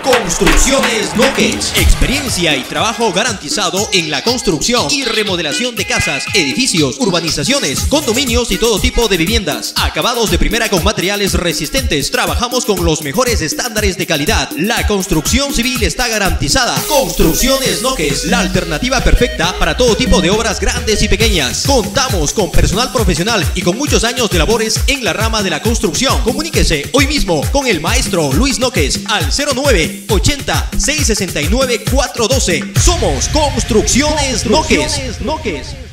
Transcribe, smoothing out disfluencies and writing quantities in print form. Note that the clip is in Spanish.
Construcciones Noques. Experiencia y trabajo garantizado en la construcción y remodelación de casas, edificios, urbanizaciones, condominios y todo tipo de viviendas. Acabados de primera con materiales resistentes. Trabajamos con los mejores estándares de calidad. La construcción civil está garantizada. Construcciones Noques, la alternativa perfecta para todo tipo de obras grandes y pequeñas. Contamos con personal profesional y con muchos años de labores en la rama de la construcción. Comuníquese hoy mismo con el maestro Luis Noques al 0980-669-412. Somos Construcciones Noques.